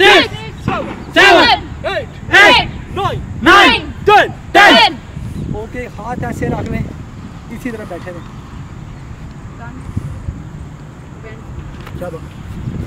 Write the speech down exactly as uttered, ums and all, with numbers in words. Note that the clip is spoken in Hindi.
six, seven, eight, nine, ten, ten. Okay, हाथ ऐसे रख लें, इसी तरह बैठे रहें। चलो